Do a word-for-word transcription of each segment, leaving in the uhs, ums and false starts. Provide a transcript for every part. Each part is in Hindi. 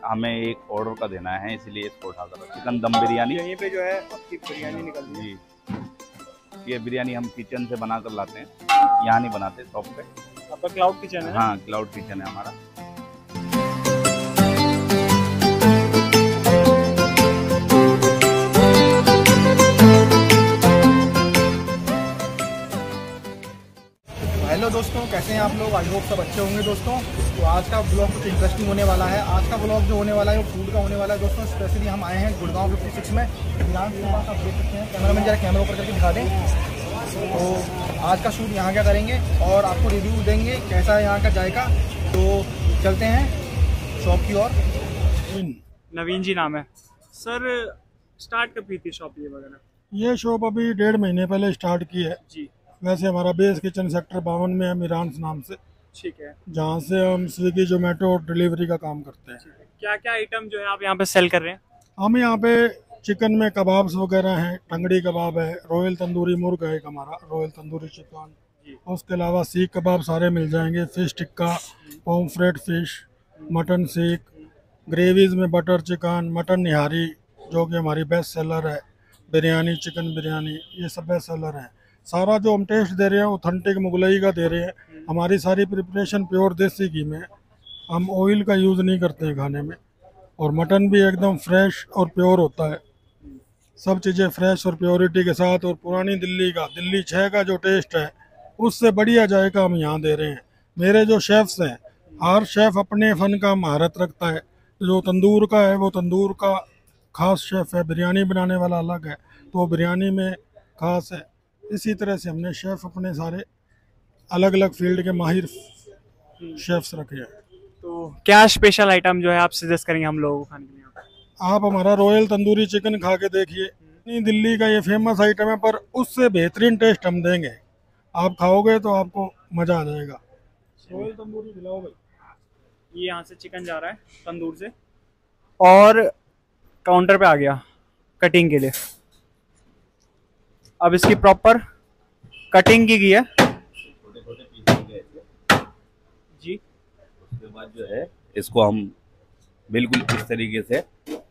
हमें एक ऑर्डर का देना है, इसलिए इसको उठा कर चिकन दम बिरयानी। यहीं पे जो है आपकी बिरयानी निकल रही है जी। ये बिरयानी हम किचन से बना कर लाते हैं, यहाँ नहीं बनाते शॉप पे। आपका क्लाउड किचन है? हाँ, क्लाउड किचन है हमारा। हेलो दोस्तों, कैसे हैं आप लोग? आई होप सब अच्छे होंगे दोस्तों। तो आज का ब्लॉग कुछ इंटरेस्टिंग होने वाला है। आज का ब्लॉग जो होने वाला है वो फूड का होने वाला है दोस्तों। स्पेशली हम आए हैं गुड़गांव फिफ्टी सिक्स में, ध्यान के पास आप देख सकते हैं। कैमरा मैन जरा कैमरा ऊपर करके दिखा दें। तो आज का शूट यहाँ क्या करेंगे और आपको रिव्यू देंगे कैसा है यहाँ का जायका। तो चलते हैं शॉप की ओर। नवीन जी नाम है सर। स्टार्ट कब की थी शॉप ये वगैरह? ये शॉप अभी डेढ़ महीने पहले स्टार्ट की है जी। वैसे हमारा बेस किचन सेक्टर बावन में है, मिरांस नाम से। ठीक है। जहाँ से हम स्विगी जोमेटो और डिलीवरी का काम करते हैं। क्या क्या आइटम जो है आप यहाँ पे सेल कर रहे हैं? हम यहाँ पे चिकन में कबाब्स वगैरह हैं, टंगड़ी कबाब है, रॉयल तंदूरी मुर्ग है एक हमारा, रॉयल तंदूरी चिकन। उसके अलावा सीख कबाब सारे मिल जाएंगे, fish tikka, pomfret fish, mutton seekh, gravies में बटर चिकन, मटन निहारी जो कि हमारी बेस्ट सेलर है, बिरयानी चिकन बिरयानी, ये सब बेस्ट सेलर है। सारा जो हम टेस्ट दे रहे हैं ऑथेंटिक मुगलई का दे रहे हैं। हमारी सारी प्रिपरेशन प्योर देसी घी में, हम ऑयल का यूज़ नहीं करते हैं खाने में। और मटन भी एकदम फ्रेश और प्योर होता है, सब चीज़ें फ्रेश और प्योरिटी के साथ। और पुरानी दिल्ली का, दिल्ली छः का जो टेस्ट है उससे बढ़िया जायका हम यहाँ दे रहे हैं। मेरे जो शेफ़्स हैं, हर शेफ़ अपने फ़न का महारत रखता है। जो तंदूर का है वो तंदूर का ख़ास शेफ़ है, बिरयानी बनाने वाला अलग है तो वो बिरयानी में ख़ास है। इसी तरह से हमने शेफ़ अपने सारे अलग अलग फील्ड के माहिर शेफ्स रखे हैं। तो क्या स्पेशल आइटम जो है आप सजेस्ट करेंगे हम लोगों को खाने के लिए? आप हमारा रॉयल तंदूरी चिकन खा के देखिए। नहीं, दिल्ली का ये फेमस आइटम है पर उससे बेहतरीन टेस्ट हम देंगे। आप खाओगे तो आपको मज़ा आ जाएगा। रॉयल तंदूरी खिलाओ भाई। ये यहाँ से चिकन जा रहा है तंदूर से और काउंटर पे आ गया कटिंग के लिए। अब इसकी प्रॉपर कटिंग की गई है छोटे छोटे पीस हो गए जी। उसके बाद जो है इसको हम बिल्कुल इस तरीके से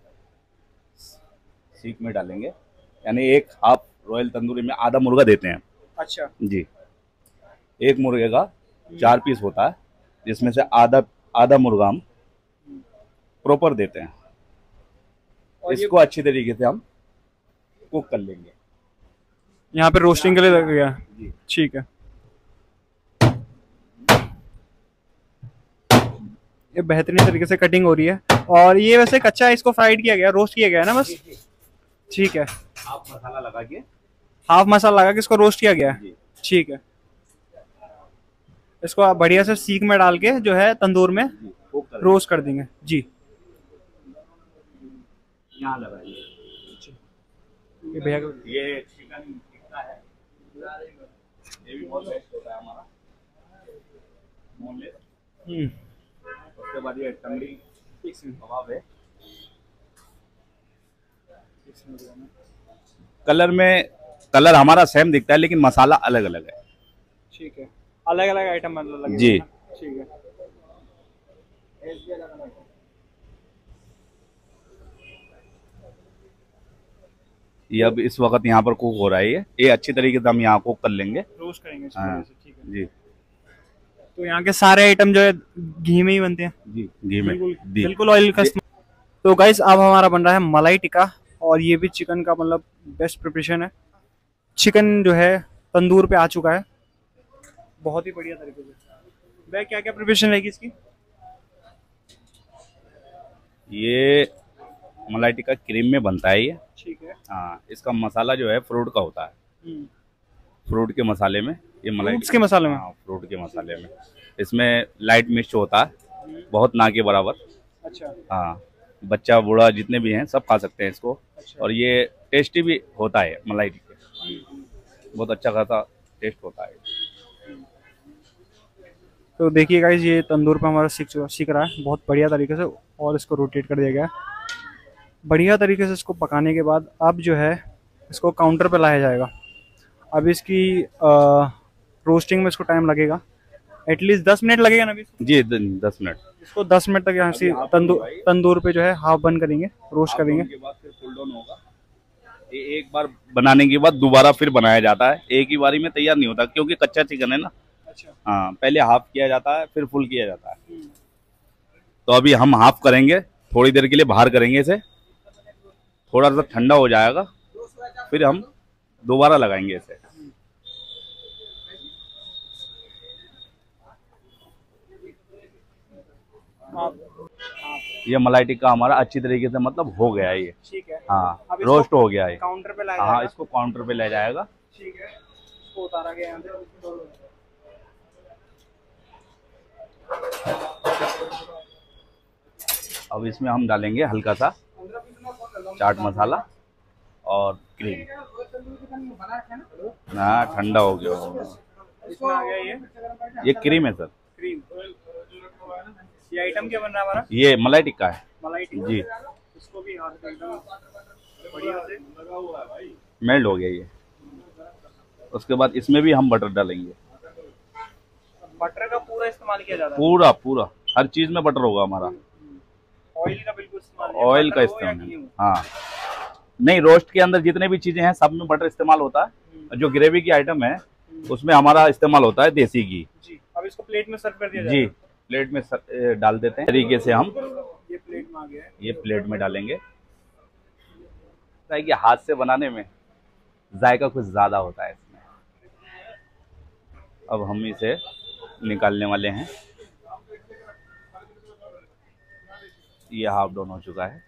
सीख में डालेंगे, यानी एक हाफ रॉयल तंदूरी में आधा मुर्गा देते हैं। अच्छा जी। एक मुर्गे का चार पीस होता है, जिसमें से आधा आधा मुर्गा हम प्रॉपर देते हैं। और इसको अच्छी तरीके से हम कुक कर लेंगे। यहाँ पे रोस्टिंग के लिए लग गया। ठीक है। ये बेहतरीन तरीके से कटिंग हो रही है। और ये वैसे कच्चा इसको फ्राइड किया गया, रोस्ट किया गया है ना बस? ठीक है। हाफ मसाला लगा के हाफ मसाला लगा के इसको रोस्ट किया गया है। ठीक है। इसको आप बढ़िया से सीख में डाल के जो है तंदूर में रोस्ट कर देंगे जी। यहाँ लगाइए। ये भैया ये चिकन टिक्का है, ये भी बहुत बेस्ट होता है हमारा बोनलेस। हम्म। उसके बाद ये टंगड़ी कबाब है। कलर में कलर हमारा सेम दिखता है लेकिन मसाला अलग अलग है। ठीक है। अलग अलग आइटम मतलब लगे जी। ठीक है। ये अब इस वक्त यहाँ पर कुक हो रहा है। ये ये अच्छी तरीके से हम यहाँ कुक कर लेंगे, रोस्ट करेंगे इसको। हाँ। ठीक है जी। तो यहाँ के सारे आइटम जो है घी में ही बनते हैं जी, घी में बिल्कुल जी। बिल्कुल ऑयल का। तो गाइस अब हमारा बन रहा है मलाई टिक्का और ये भी चिकन का मतलब बेस्ट प्रिपरेशन है। चिकन जो है तंदूर पे आ चुका है बहुत ही बढ़िया तरीके से। भाई क्या क्या प्रिपरेशन रहेगी इसकी? ये मलाई टिक्का क्रीम में बनता है ये। ठीक है। हाँ, इसका मसाला जो है फ्रूट का होता है। फ्रूट के मसाले में ये मलाई फ्रूट्स के मसाले में? हाँ, फ्रूट के मसाले में। इसमें लाइट मिर्च होता है, बहुत ना के बराबर। अच्छा। हाँ, बच्चा बूढ़ा जितने भी हैं सब खा सकते हैं इसको। अच्छा। और ये टेस्टी भी होता है मलाई टिक्के, बहुत अच्छा खासा टेस्ट होता है। तो देखिए गाइस ये तंदूर पे हमारा सीख सीख रहा है बहुत बढ़िया तरीके से और इसको रोटेट कर दिया गया है बढ़िया तरीके से। इसको पकाने के बाद अब जो है इसको काउंटर पे लाया जाएगा। अब इसकी आ, रोस्टिंग में इसको टाइम लगेगा एटलीस्ट दस मिनट लगेगा ना अभी इसको? जी द- दस मिनट। इसको दस मिनट तक यहाँ से तंदूर तंदूर पे जो है हाफ बन करेंगे, रोस्ट करेंगे। के बाद फिर फुल डाउन होगा। ये एक बार बनाने के बाद दोबारा फिर बनाया जाता है, एक ही बारी में तैयार नहीं होता क्योंकि कच्चा चिकन है ना। अच्छा। हाँ, पहले हाफ किया जाता है फिर फुल किया जाता है। तो अभी हम हाफ करेंगे, थोड़ी देर के लिए बाहर करेंगे इसे, थोड़ा सा ठंडा हो जाएगा फिर हम दोबारा लगाएंगे इसे। ये मलाई टिक्का हमारा अच्छी तरीके से मतलब हो गया है ये। ठीक है। हाँ, अब इसको रोस्ट हो गया है। काउंटर पे लाया हाँ, जाएगा। इसको काउंटर पे ले जाएगा। ठीक है, इसको उतारा गया यहाँ से। अब इसमें हम डालेंगे हल्का सा चाट मसाला और क्रीम। हाँ, ठंडा हो गया होगा। इसमें आ गया ये ये क्रीम है सर। क्रीम। ये आइटम क्या बन रहा है हमारा? ये मलाई टिक्का है मलाई टिक्का। जी। इसको भी हाथ में एकदम बढ़िया से मेल्ट हो गया ये। उसके बाद इसमें भी हम बटर डालेंगे। बटर का पूरा इस्तेमाल किया जाता है? पूरा पूरा हर चीज में बटर होगा हमारा। ऑयल का बिल्कुल इस्तेमाल नहीं, ऑयल बटर का हो या इस्तेमाल घी हो। हाँ, नहीं, रोस्ट के अंदर जितने भी चीजें हैं सब में बटर इस्तेमाल होता है। जो ग्रेवी की आइटम है उसमें हमारा इस्तेमाल होता है देसी घी। जी। अब इसको प्लेट में सर्व कर दिया जी, जाएगा। प्लेट में सर, ए, डाल देते हैं तरीके से हम। ये प्लेट में आ गया है। ये प्लेट में डालेंगे। कि हाथ से बनाने में जायका कुछ ज्यादा होता है इसमें। अब हम इसे निकालने वाले हैं। ये हाफ डाउन हो चुका है।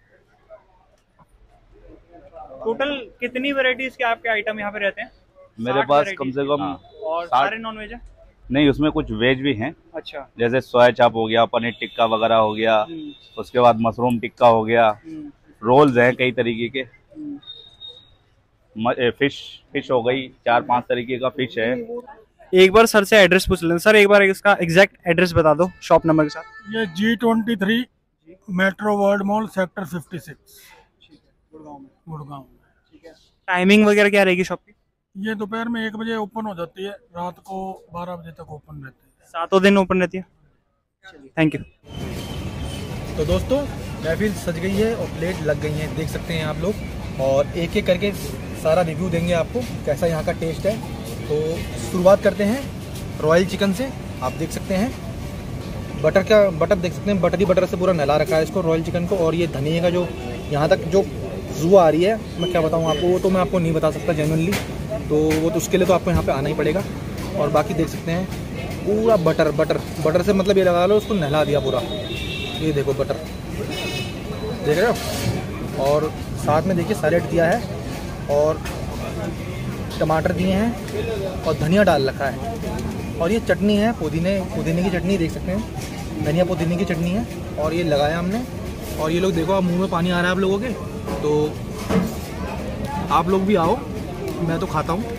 टोटल कितनी वैरायटीज के आपके आइटम यहाँ पे रहते हैं? मेरे साठ पास varieties कम से कम और साठ- सारे नॉन वेज है? नहीं, उसमें कुछ वेज भी हैं, अच्छा। जैसे सोया चाप हो गया, पनीर टिक्का वगैरह हो गया, हम्म, उसके बाद मशरूम टिक्का हो गया, हम्म, रोल्स हैं कई तरीके के, हम्म। म- ए, फिश फिश हो गई, चार पांच तरीके का फिश है। एक बार सर से एड्रेस पूछ लें। सर एक बार इसका एग्जैक्ट एड्रेस बता दो शॉप नंबर के साथ। ये G twenty three Metro World Mall sector fifty six Gurgaon में। गुड़गांव में। ठीक है। टाइमिंग वगैरह क्या रहेगी शॉप की? ये दोपहर में एक बजे ओपन हो जाती है, रात को बारह बजे तक ओपन रहती है। सातों दिन ओपन रहती है? Thank you. तो दोस्तों महफिल सज गई है और प्लेट लग गई है, देख सकते हैं आप लोग। और एक एक करके सारा रिव्यू देंगे आपको कैसा यहाँ का टेस्ट है। तो शुरुआत करते हैं रॉयल चिकन से। आप देख सकते हैं बटर का बटर देख सकते हैं, बटरी बटर से पूरा नहला रखा है इसको रॉयल चिकन को। और ये धनिया का जो यहाँ तक जो खुशबू आ रही है, मैं क्या बताऊँ आपको, वो तो मैं आपको नहीं बता सकता जेन्युइनली। तो वो तो उसके लिए तो आपको यहाँ पे आना ही पड़ेगा। और बाकी देख सकते हैं पूरा बटर बटर बटर से मतलब ये लगा लो उसको नहला दिया पूरा। ये देखो बटर देख रहे हो। और साथ में देखिए सैलेड दिया है और टमाटर दिए हैं और धनिया डाल रखा है। और ये चटनी है पुदीने पुदीने की चटनी, देख सकते हैं धनिया पुदीने की चटनी है। और ये लगाया हमने। और ये लोग देखो, अब मुंह में पानी आ रहा है आप लोगों के, तो आप लोग भी आओ, मैं तो खाता हूँ।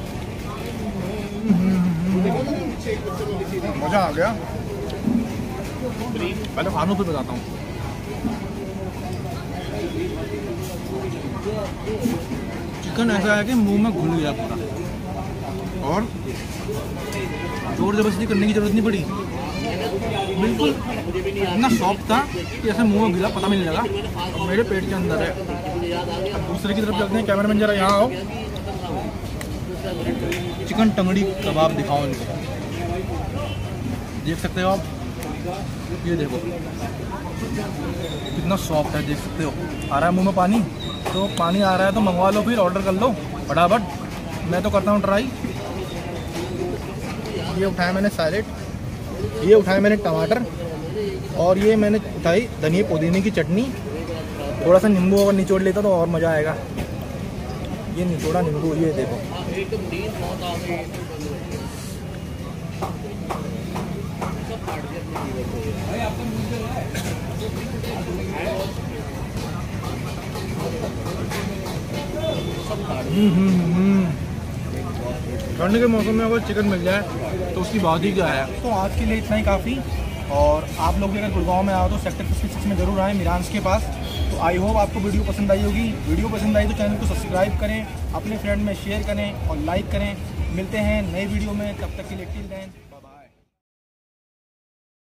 मज़ा आ गया। पहले खानों फिर बताता हूँ। चिकन ऐसा है कि मुंह में घुल गया पूरा, और जोर जबरदस्ती करने की जरूरत नहीं पड़ी। बिल्कुल इतना सॉफ्ट था कि ऐसे मुंह में गिरा पता भी नहीं लगा, और मेरे पेट के अंदर है। अब दूसरे की तरफ चलते हैं। कैमरामैन जरा यहाँ आओ, चिकन टंगड़ी कबाब दिखाओ इनको। देख सकते हो आप, ये देखो कितना सॉफ्ट है, देख सकते हो। आ रहा है मुंह में पानी, तो पानी आ रहा है तो मंगवा लो, फिर ऑर्डर कर लो फटाफट। मैं तो करता हूँ ट्राई। ये उठाया मैंने सैलेड, ये उठाया मैंने टमाटर, और ये मैंने उठाई धनिया पुदीने की चटनी। थोड़ा सा नींबू अगर निचोड़ लेता तो और मज़ा आएगा। ये निचोड़ा नींबू, ये देखो। ठंड के मौसम में अगर चिकन मिल जाए तो उसकी बात ही क्या है। तो आज के लिए इतना ही काफ़ी। और आप लोग भी अगर गुड़गांव में आओ तो सेक्टर फिफ्टी सिक्स में ज़रूर आएँ, मिरांस के पास। तो आई होप आपको वीडियो पसंद आई होगी। वीडियो पसंद आई तो चैनल को सब्सक्राइब करें, अपने फ्रेंड में शेयर करें और लाइक करें। मिलते हैं नए वीडियो में, तब तक के लिए टिल देन।